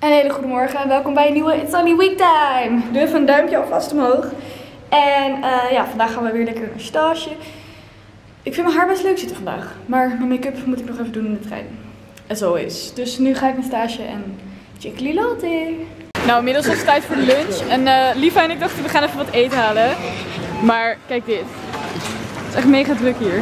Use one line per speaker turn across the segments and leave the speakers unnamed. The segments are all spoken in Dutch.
Een hele goede morgen en welkom bij een nieuwe It's Only Weektime. Doe even een duimpje alvast omhoog. En ja, vandaag gaan we weer lekker naar stage. Ik vind mijn haar best leuk zitten vandaag. Maar mijn make-up moet ik nog even doen in de trein. As always. Dus nu ga ik naar stage en chickly latte. Nou, inmiddels is het tijd voor de lunch. En Liva en ik dachten we gaan even wat eten halen. Maar kijk dit. Het is echt mega druk hier.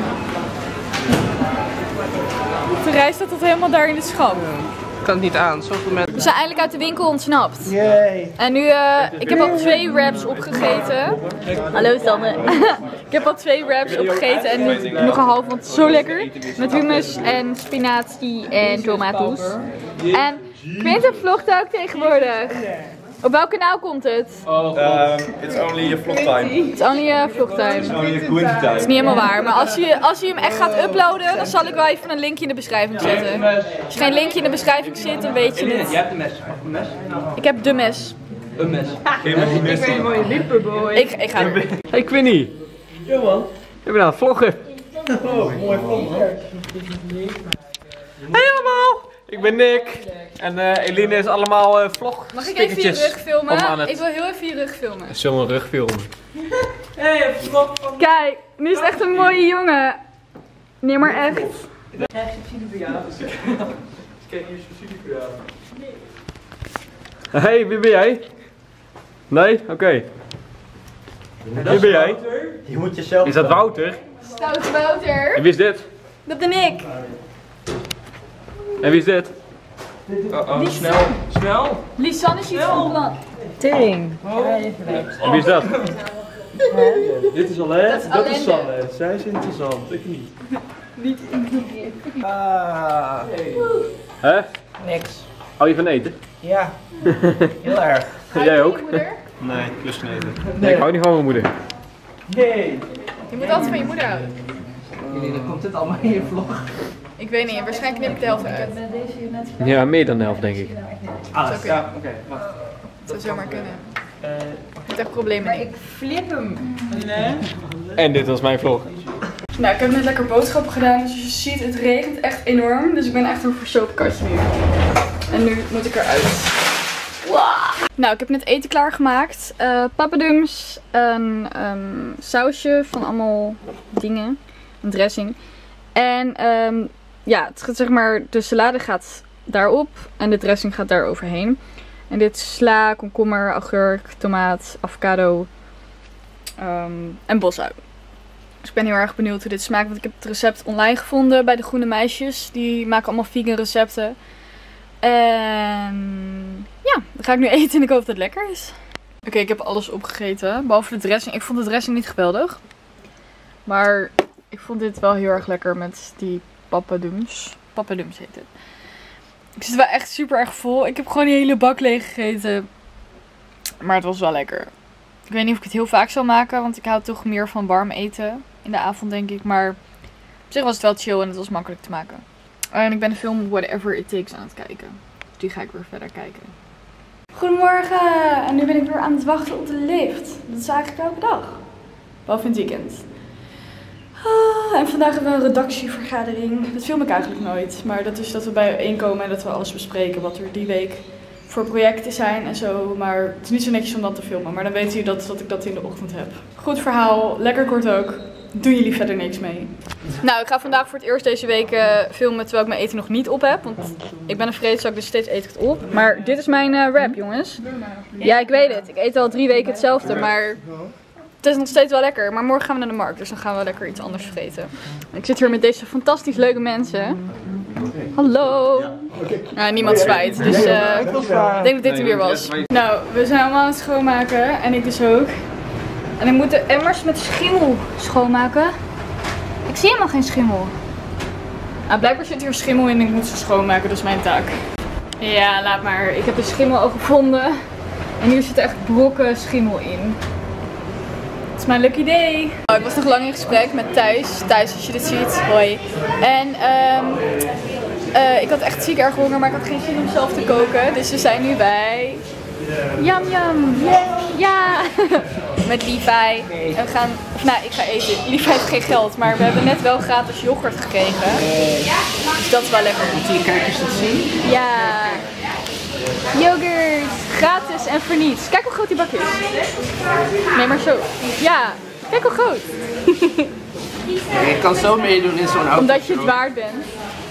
De rij staat tot helemaal daar in de schap.
Ik kan het niet aan, zoveel mensen.
We zijn eindelijk uit de winkel ontsnapt.
Yay.
En nu, ik heb al 2 wraps opgegeten. Hallo Sanne. Ik heb al 2 wraps opgegeten en nu nog een half, want het is zo lekker. Met hummus en spinazie en tomatos. En Quinten vlogt ook tegenwoordig. Op welk kanaal komt het?
It's only a vlog time.
Het is only a vlogtime.
It's only a Quinten time.
Dat is niet helemaal waar, maar als je hem echt gaat uploaden, dan zal ik wel even een linkje in de beschrijving zetten. Als er geen linkje in de beschrijving zit, dan weet je het.
Je hebt een mes. Mag een mes?
Ik heb de mes.
Een mes.
Geef me die mes dan.
mooie lippen, boy.
Ik ga er.
Hey Quinny.
Ja man.
Ik ben aan het vloggen.
Oh, mooi vlog man.
Hey allemaal. Ik ben Nick. En Eline is allemaal vlog.
Mag ik even je rug filmen?
om aan het-
Ik wil heel even je rug filmen.
Zullen we een rug filmen?
Hey, vlog van.
Kijk, nu is het echt een mooie jongen. Nee, maar echt.
Hey, wie ben jij? Nee? Oké. Wie ben jij?
Je moet jezelf.
Is dat Wouter?
Stoute Wouter.
En wie is dit?
Dat ben ik.
En wie is dit?
Snel. Snel.
Lisanne is iets van plan.
Tering.
En wie is dat?
Dit is alleen.
Dat is
Sanne. Zij is interessant, ik niet.
Hè?
Niks.
Hou je van eten?
Ja, heel erg.
Jij ook?
Nee, plusgeneten.
Nee, ik hou niet van mijn moeder.
Nee.
Je moet altijd van je moeder houden.
Dan komt dit allemaal in je vlog.
Ik weet niet, waarschijnlijk knip ik de helft uit.
Ja, meer dan de helft denk ik.
Alles.
Ja,
oké. Wacht.
Dat zou zomaar kunnen. Ik heb echt problemen niet.
Ik flip hem.
En dit was mijn vlog.
Nou, ik heb net lekker boodschappen gedaan. Dus je ziet, het regent echt enorm. Dus ik ben echt een verzopen katje nu. En nu moet ik eruit. Wow. Nou, ik heb net eten klaargemaakt. Papadums, een sausje van allemaal dingen. Een dressing. En ja, het gaat, zeg maar, de salade gaat daarop. En de dressing gaat daar overheen. En dit is sla, komkommer, augurk, tomaat, avocado en bosui. Dus ik ben heel erg benieuwd hoe dit smaakt. Want ik heb het recept online gevonden bij de Groene Meisjes. Die maken allemaal vegan recepten. En ja, dan ga ik nu eten en ik hoop dat het lekker is. Oké, ik heb alles opgegeten. Behalve de dressing. Ik vond de dressing niet geweldig. Maar ik vond dit wel heel erg lekker met die papadums. Papadums heet het. Ik zit wel echt super erg vol. Ik heb gewoon die hele bak leeg gegeten. Maar het was wel lekker. Ik weet niet of ik het heel vaak zal maken. Want ik hou toch meer van warm eten. In de avond denk ik. Maar op zich was het wel chill en het was makkelijk te maken. En ik ben de film Whatever It Takes aan het kijken. Dus die ga ik weer verder kijken. Goedemorgen. En nu ben ik weer aan het wachten op de lift. Dat is eigenlijk elke dag. Behalve in het weekend. En vandaag hebben we een redactievergadering. Dat film ik eigenlijk nooit. Maar dat is dat we bijeenkomen en dat we alles bespreken wat er die week voor projecten zijn en zo. Maar het is niet zo netjes om dat te filmen. Maar dan weten jullie dat ik dat in de ochtend heb. Goed verhaal. Lekker kort ook. Doen jullie verder niks mee. Nou, ik ga vandaag voor het eerst deze week filmen terwijl ik mijn eten nog niet op heb. Want ik ben een vreedzak, dus steeds eet ik het op. Maar dit is mijn wrap, jongens. Ja, ik weet het. Ik eet al 3 weken hetzelfde, maar het is nog steeds wel lekker. Maar morgen gaan we naar de markt, dus dan gaan we lekker iets anders vreten. Ik zit hier met deze fantastisch leuke mensen. Hallo. Niemand zwaait, dus ik denk dat dit er weer was. Nou, we zijn allemaal aan het schoonmaken en ik dus ook. En ik moet de emmers met schimmel schoonmaken. Ik zie helemaal geen schimmel. Nou, blijkbaar zit hier schimmel in en ik moet ze schoonmaken, dat is mijn taak. Ja, laat maar. Ik heb de schimmel al gevonden. En hier zitten echt brokken schimmel in. Dat is mijn lucky day. Oh, ik was nog lang in gesprek met Thijs. Thijs, als je dit ziet, hoi. En ik had echt ziek erg honger, maar ik had geen zin om zelf te koken. Dus we zijn nu bij Yum Yum. Ja. Met Levi. En we gaan, of nou, ik ga eten. Levi heeft geen geld, maar we hebben net wel gratis yoghurt gekregen. Dus dat is wel lekker.
Moet je kijkers dat zien?
Ja. Yoghurt, gratis en voor niets. Kijk hoe groot die bak is. Nee, maar zo. Ja, kijk hoe groot.
Je kan zo meedoen in zo'n auto.
Omdat je het waard bent.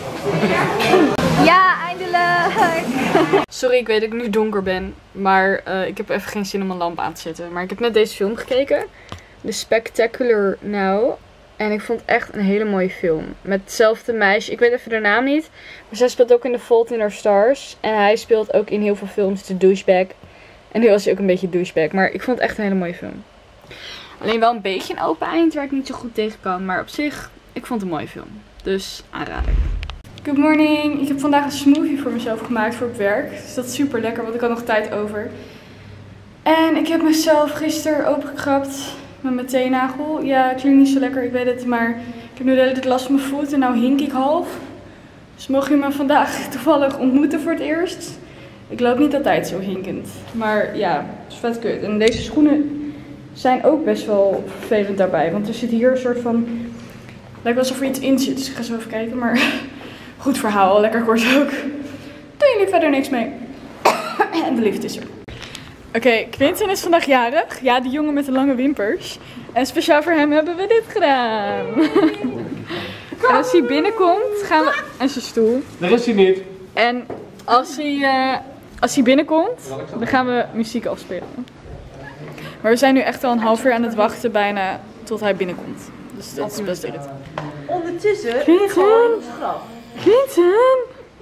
Ja, eindelijk. Sorry, ik weet dat ik nu donker ben. Maar ik heb even geen zin om een lamp aan te zetten. Maar ik heb net deze film gekeken. The Spectacular Now. En ik vond het echt een hele mooie film. Met hetzelfde meisje. Ik weet even de naam niet. Maar zij speelt ook in The Fault in Our Stars. En hij speelt ook in heel veel films de douchebag. En nu was hij ook een beetje douchebag. Maar ik vond het echt een hele mooie film. Alleen wel een beetje een open eind waar ik niet zo goed tegen kan. Maar op zich, ik vond het een mooie film. Dus aanrader. Good morning. Ik heb vandaag een smoothie voor mezelf gemaakt voor op werk. Dus dat is super lekker, want ik had nog tijd over. En ik heb mezelf gisteren opengekrapt met mijn teennagel. Ja, het klinkt niet zo lekker, ik weet het. Maar ik heb nu de hele tijd last van mijn voet en nou hink ik half. Dus mocht je me vandaag toevallig ontmoeten voor het eerst. Ik loop niet altijd zo hinkend. Maar ja, het is vet kut. En deze schoenen zijn ook best wel vervelend daarbij. Want er zit hier een soort van... lijkt wel alsof er iets in zit. Dus ik ga zo even kijken. Maar goed verhaal. Lekker kort ook. Doe je nu verder niks mee. En de lift is er. Oké, Quinten is vandaag jarig. Ja, de jongen met de lange wimpers. En speciaal voor hem hebben we dit gedaan. En als hij binnenkomt, gaan we... En zijn stoel.
Daar is hij niet.
En als hij binnenkomt, dan gaan we muziek afspelen. Maar we zijn nu echt al een half uur aan het wachten bijna tot hij binnenkomt. Dus dat is best irritant.
Ondertussen
Quinten! Quinten!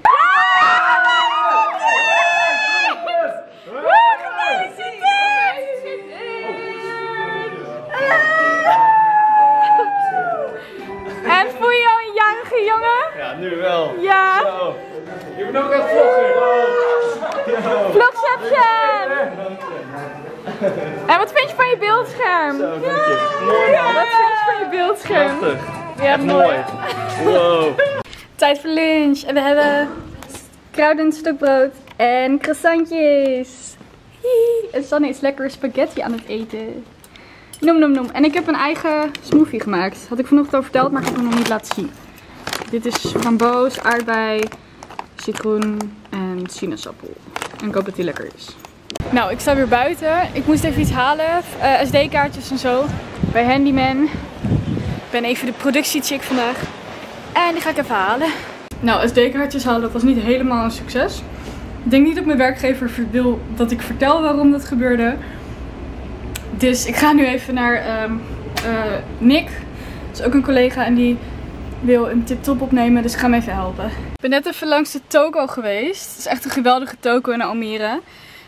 En voel je jou een jarige jongen?
Ja, nu wel.
Ja.
Zo.
Je moet ook echt vloggen.
Vlogception! En wat vind je van je beeldscherm?
Zo, dank je. Mooi man.
Wat vind je van je beeldscherm?
Prachtig.
Ja,
Echt mooi. Wow.
Tijd voor lunch. En we hebben kruiden stokbrood en croissantjes. Hihi. En Sanne is lekker spaghetti aan het eten. Noem, noem, noem. En ik heb een eigen smoothie gemaakt. Had ik vanochtend al verteld, maar ik heb hem nog niet laten zien. Dit is framboos, aardbei, citroen en sinaasappel. En ik hoop dat die lekker is. Nou, ik sta weer buiten. Ik moest even iets halen. SD-kaartjes en zo. Bij Handyman. Ik ben even de productiechick vandaag. En die ga ik even halen. Nou, SD-kaartjes halen, dat was niet helemaal een succes. Ik denk niet dat mijn werkgever wil dat ik vertel waarom dat gebeurde. Dus ik ga nu even naar Nick. Dat is ook een collega en die wil een tip-top opnemen. Dus ik ga hem even helpen. Ik ben net even langs de toko geweest. Het is echt een geweldige toko in Almere.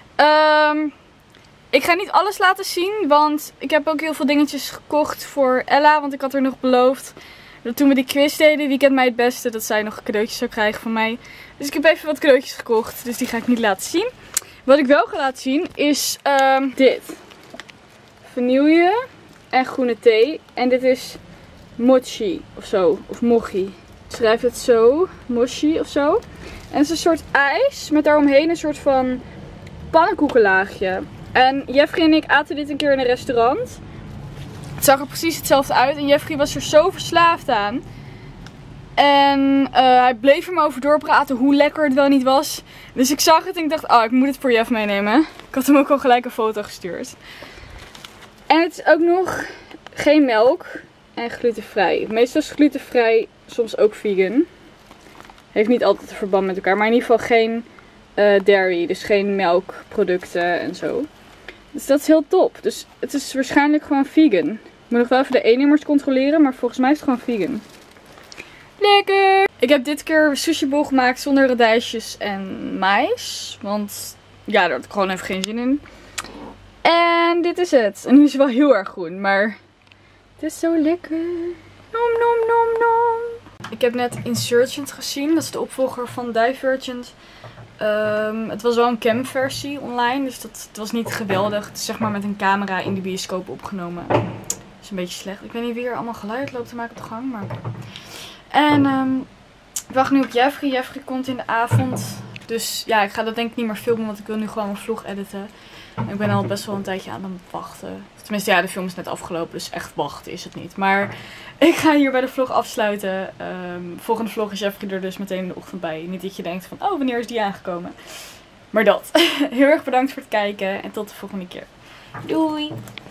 Ik ga niet alles laten zien, want ik heb ook heel veel dingetjes gekocht voor Ella. Want ik had haar nog beloofd dat toen we die quiz deden, wie kent mij het beste, dat zij nog cadeautjes zou krijgen van mij. Dus ik heb even wat cadeautjes gekocht, dus die ga ik niet laten zien. Wat ik wel ga laten zien is dit. Vanille en groene thee. En dit is mochi of zo, of mochi. Ik schrijf het zo, mochi of zo. En het is een soort ijs met daaromheen een soort van pannenkoekenlaagje. En Jeffrey en ik aten dit een keer in een restaurant. Het zag er precies hetzelfde uit en Jeffrey was er zo verslaafd aan. En hij bleef er maar over doorpraten hoe lekker het wel niet was. Dus ik zag het en ik dacht, oh, ik moet het voor Jeff meenemen. Ik had hem ook al gelijk een foto gestuurd. En het is ook nog geen melk en glutenvrij. Meestal is glutenvrij soms ook vegan. Heeft niet altijd een verband met elkaar, maar in ieder geval geen dairy. Dus geen melkproducten en zo. Dus dat is heel top. Dus het is waarschijnlijk gewoon vegan. Ik moet nog wel even de E-nummers controleren, maar volgens mij is het gewoon vegan. Lekker! Ik heb dit keer een sushi bowl gemaakt zonder radijsjes en mais. Want ja, daar had ik gewoon even geen zin in. En dit is het. En nu is het wel heel erg groen, maar het is zo lekker. Nom nom nom nom. Ik heb net Insurgent gezien. Dat is de opvolger van Divergent. Het was wel een cam-versie online, dus het was niet geweldig. Het is zeg maar met een camera in de bioscoop opgenomen. Dat is een beetje slecht. Ik weet niet wie er allemaal geluid loopt te maken op de gang, maar... En ik wacht nu op Jeffrey. Jeffrey komt in de avond. Dus ja, ik ga dat denk ik niet meer filmen, want ik wil nu gewoon mijn vlog editen. En ik ben al best wel een tijdje aan het wachten. Tenminste, ja, de film is net afgelopen, dus echt wachten is het niet. Maar ik ga hier bij de vlog afsluiten. Volgende vlog is Jeffrey er dus meteen in de ochtend bij. Niet dat je denkt van, oh, wanneer is die aangekomen? Maar dat. Heel erg bedankt voor het kijken en tot de volgende keer. Doei!